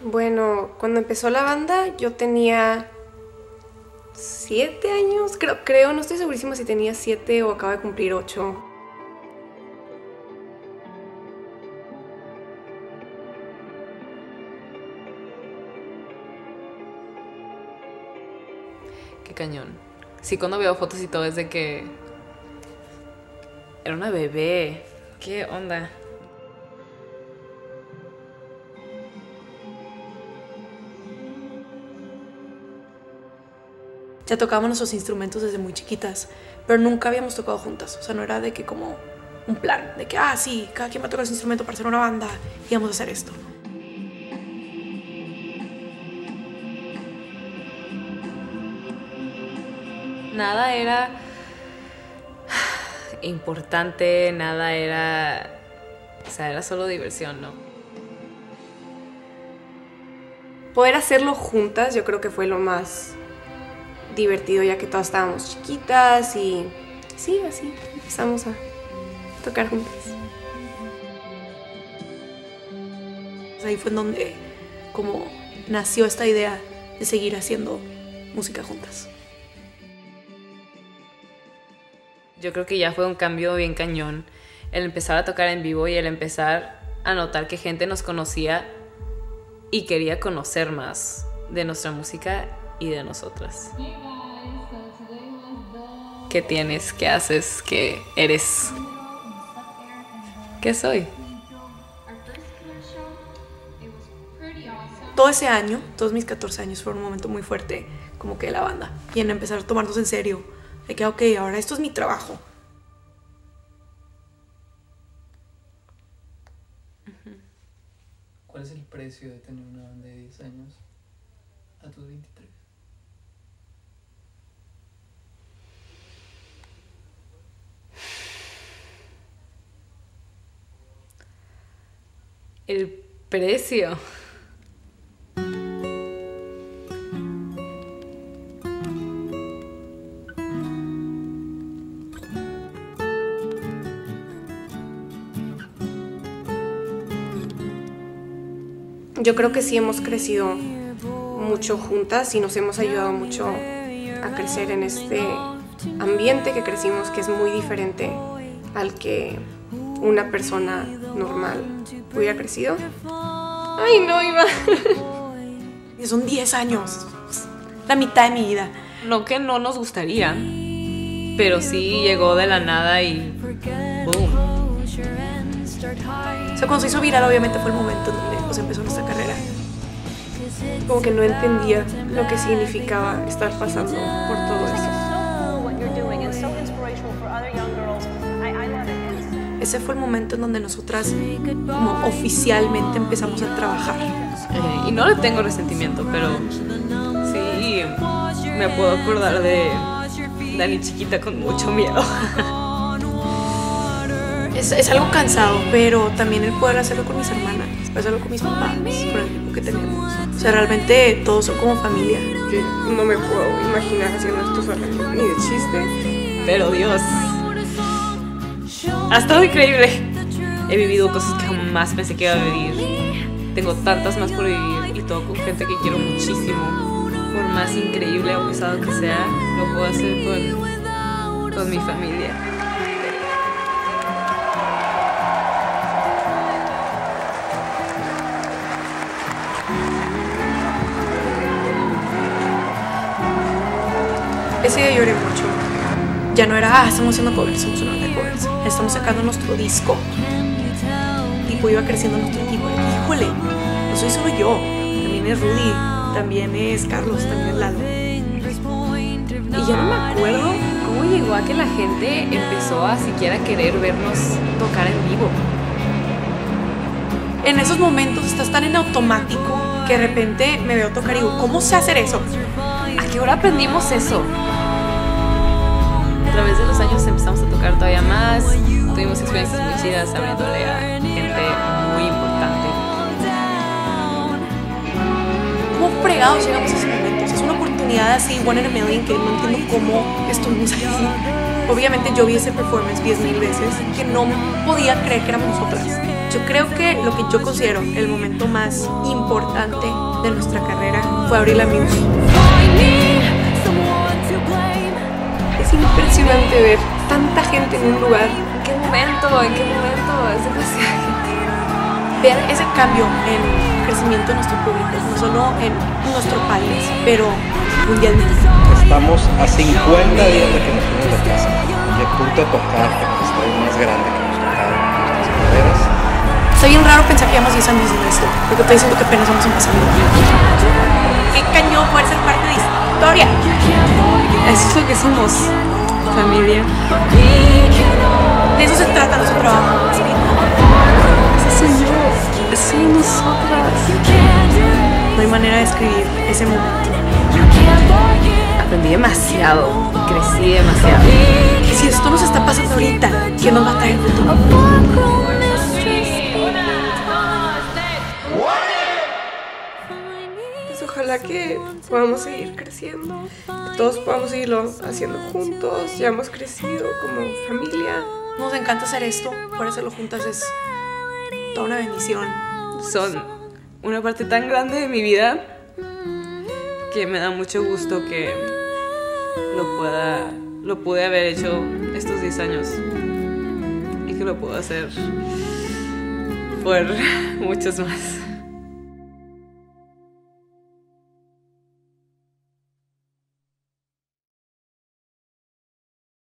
Bueno, cuando empezó la banda yo tenía 7 años, creo, no estoy segurísima si tenía 7 o acaba de cumplir 8. Qué cañón. Sí, cuando veo fotos y todo es de que era una bebé. ¿Qué onda? Ya tocábamos nuestros instrumentos desde muy chiquitas, pero nunca habíamos tocado juntas. O sea, no era de que como un plan, de que, sí, cada quien va a tocar su instrumento para hacer una banda y vamos a hacer esto. Nada era importante, nada era... O sea, era solo diversión, ¿no? Poder hacerlo juntas yo creo que fue lo más divertido, ya que todas estábamos chiquitas y sí, así empezamos a tocar juntas. Ahí fue en donde como nació esta idea de seguir haciendo música juntas. Yo creo que ya fue un cambio bien cañón el empezar a tocar en vivo y el empezar a notar que gente nos conocía y quería conocer más de nuestra música y de nosotras. ¿Qué tienes? ¿Qué haces? ¿Qué eres? ¿Qué soy? Todo ese año, todos mis 14 años fueron un momento muy fuerte como que de la banda y en empezar a tomarnos en serio de que ok, ahora esto es mi trabajo. ¿Cuál es el precio de tener una banda de 10 años a tus 23? El precio. Yo creo que sí hemos crecido mucho juntas y nos hemos ayudado mucho a crecer en este ambiente que crecimos, que es muy diferente al que una persona normal hubiera crecido. Ay, no, iba. Son 10 años, la mitad de mi vida. No que no nos gustaría, pero sí llegó de la nada y boom. O sea, cuando se hizo viral obviamente fue el momento donde pues, empezó nuestra carrera. Como que no entendía lo que significaba estar pasando por todo eso. Ese fue el momento en donde nosotras como oficialmente empezamos a trabajar. Y no le tengo resentimiento, pero sí me puedo acordar de Dani chiquita con mucho miedo. Es algo cansado, pero también el poder hacerlo con mis hermanas, hacerlo con mis papás, con el equipo que tenemos. O sea, realmente todos son como familia. Yo no me puedo imaginar haciendo esto sola, ni de chiste. Pero Dios, ha estado increíble. He vivido cosas que jamás pensé que iba a vivir. Tengo tantas más por vivir y todo con gente que quiero muchísimo. Por más increíble o pesado que sea, lo puedo hacer con mi familia. Ese día lloré mucho. Ya no era, estamos haciendo covers, somos una banda de covers. Estamos sacando nuestro disco. Tipo, iba creciendo nuestro equipo. Híjole, no soy solo yo. También es Rudy, también es Carlos, también es Lalo. Y ya no me acuerdo cómo llegó a que la gente empezó a siquiera querer vernos tocar en vivo. En esos momentos estás tan en automático que de repente me veo tocar y digo, ¿cómo sé hacer eso? ¿A qué hora aprendimos eso? A través de los años empezamos a tocar todavía más. Tuvimos experiencias muy chidas abriéndole a gente muy importante. ¿Cómo fregados llegamos a esos momentos? Es una oportunidad así, one in a million, que no entiendo cómo estuvimos ahí. Obviamente yo vi ese performance 10,000 veces, que no podía creer que éramos nosotras. Yo creo que lo que yo considero el momento más importante de nuestra carrera fue abrir la Muse. Es impresionante ver tanta gente en un lugar. ¿En qué momento? ¿En qué momento? Es demasiada gente. Ver ese cambio en crecimiento de nuestro público, no solo en nuestro país, pero mundialmente. Estamos a 50 días de que nos fuimos de casa. De punto de tocar el estadio más grande que nos tocaron en nuestras carreras. Está bien raro pensar que llevamos 10 años en esto, porque estoy diciendo que apenas vamos empezando. ¡Qué cañón poder ser parte de historia! Eso es lo que somos, familia. De eso se trata nuestro trabajo. Ese soy yo, eso somos nosotras. No hay manera de describir ese momento. Aprendí demasiado, crecí demasiado. Si esto nos está pasando ahorita, ¿qué nos va a traer el futuro? Pues ojalá que podamos seguir creciendo, que todos podamos seguirlo haciendo juntos. Ya hemos crecido como familia. Nos encanta hacer esto, por hacerlo juntas es toda una bendición. Son una parte tan grande de mi vida que me da mucho gusto que lo pude haber hecho estos 10 años y que lo puedo hacer por muchos más.